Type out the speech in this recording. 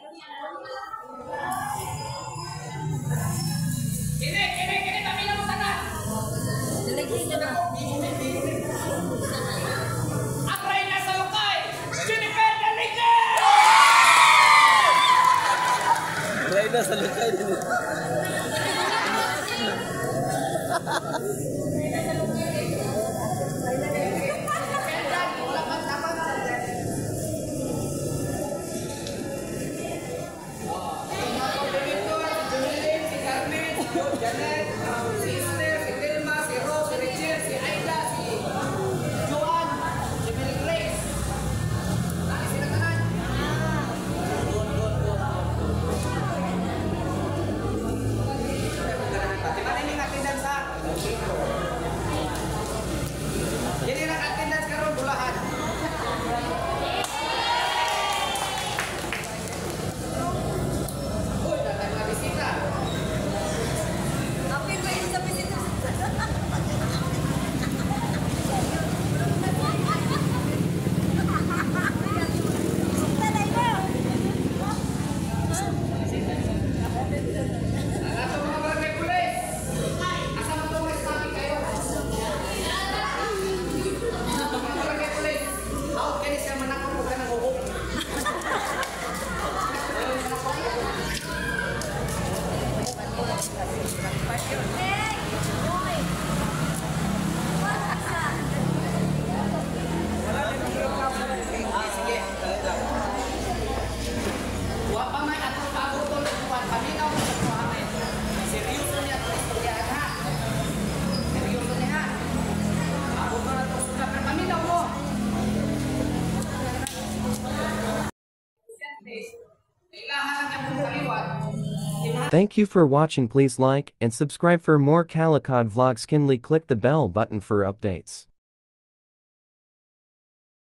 Kini, pamilya mo sana. Dalagay na ba? Apray na sa lokay! Jennifer Daliga! Apray na sa lokay. Janet, si Esther, si Vilma, si Rose, si Richard, si Aida, si Joan, si Mary Grace. Lagi sila kanan. Di ba na yung attendance ha? Jadi lang attendance karon bulahan. Uy, datang na bisita. Thank you for watching. Please like and subscribe for more Calicut vlogs. Kindly click the bell button for updates.